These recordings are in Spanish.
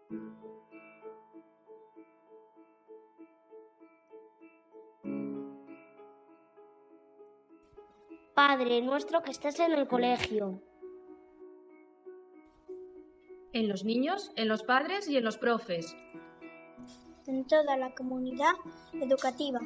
Padre nuestro que estás en el colegio. En los niños, en los padres y en los profes. En toda la comunidad educativa.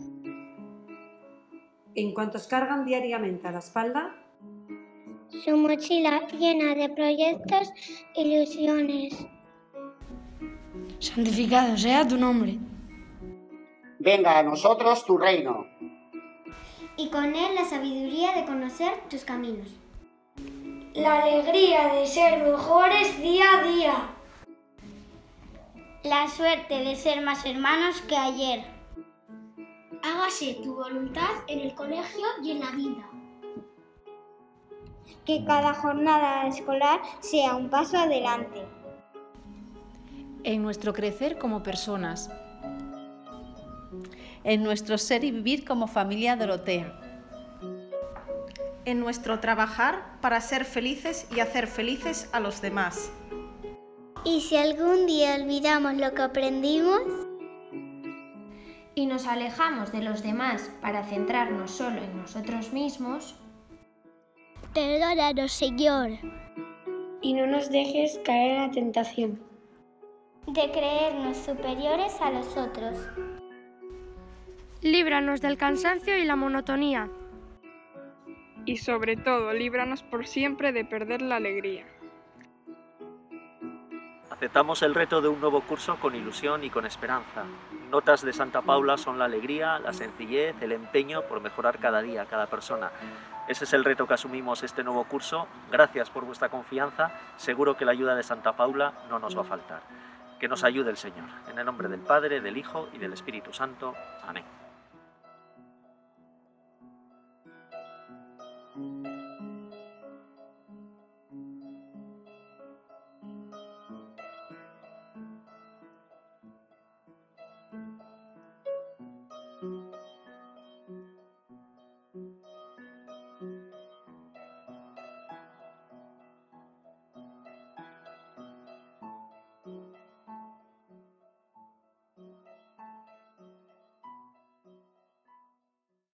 En cuantos cargan diariamente a la espalda su mochila llena de proyectos e ilusiones. Santificado sea tu nombre. Venga a nosotros tu reino. Y con él la sabiduría de conocer tus caminos. La alegría de ser mejores día a día. La suerte de ser más hermanos que ayer. Hágase tu voluntad en el colegio y en la vida. Que cada jornada escolar sea un paso adelante. En nuestro crecer como personas. En nuestro ser y vivir como familia Dorotea. En nuestro trabajar para ser felices y hacer felices a los demás. Y si algún día olvidamos lo que aprendimos y nos alejamos de los demás para centrarnos solo en nosotros mismos, perdónanos, Señor. Y no nos dejes caer en la tentación de creernos superiores a los otros. Líbranos del cansancio y la monotonía. Y sobre todo, líbranos por siempre de perder la alegría. Aceptamos el reto de un nuevo curso con ilusión y con esperanza. Notas de Santa Paula son la alegría, la sencillez, el empeño por mejorar cada día, cada persona. Ese es el reto que asumimos este nuevo curso. Gracias por vuestra confianza. Seguro que la ayuda de Santa Paula no nos va a faltar. Que nos ayude el Señor. En el nombre del Padre, del Hijo y del Espíritu Santo. Amén.